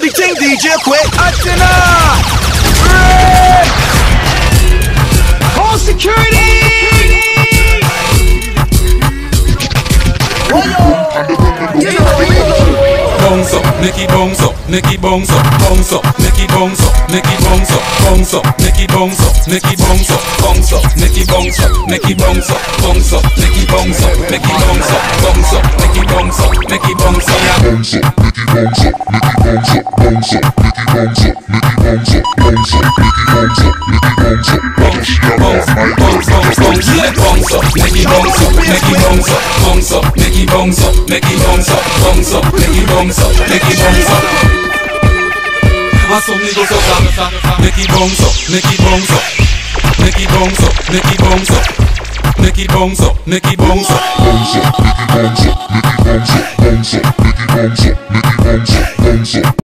everything DJ quick. Atina! All security! Bounce up, make it bounce up, make it bounce up, bounce up, make it bounce up, make it bounce up, bounce up, make it bounce up, make it bounce up, bounce up, make it bounce up, make it bounce up, bounce up, make it bounce up, make it bounce up, bounce up, make it bounce up, make it bounce up, bounce up, make it bounce up, make it bounce up, bounce up, make it bounce up, make it bounce up, bounce up, make it bounce up, make it bounce up, bounce, bounce, bounce, bounce, bounce, let bounce up, make it bounce up, make it bounce up, bounce up, make it bounce up, make it bounce up, bounce up, make it bounce up, make it bounce up. And some niggas up, make it bounce up, make it bounce up, make it bounce up, make it bounce up, make it bounce up, make it bounce up, bounce up, make it bounce up, make it bounce up, bounce up, make it bounce up, make it bounce up, bounce up.